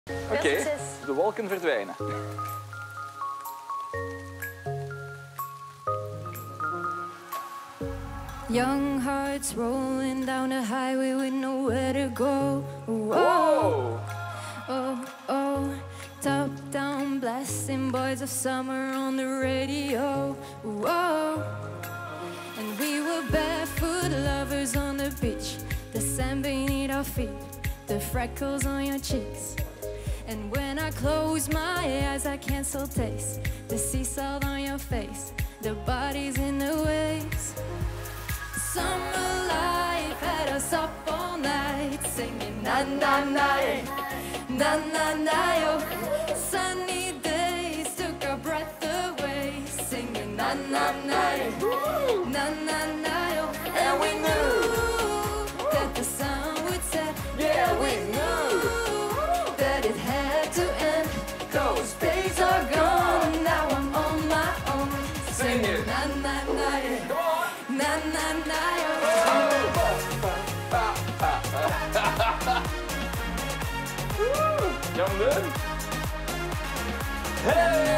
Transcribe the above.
Oké, de wolken verdwijnen. Young hearts rolling down the highway with nowhere to go. Whoa. Oh, oh, top down blasting boys of summer on the radio. Whoa. And we were barefoot lovers on the beach, the sand beneath our feet, the freckles on your cheeks. And when I close my eyes, I can still taste the sea salt on your face, the bodies in the waves. Summer life had us up all night, singing na na na, na na na yo. Sunny days took our breath away, singing na na na, na na na yo. And we knew that the sun would set, yeah we knew that it had to end. Those days are gone, now I'm on my own, singing na na na, na na na. Jammer. Hey!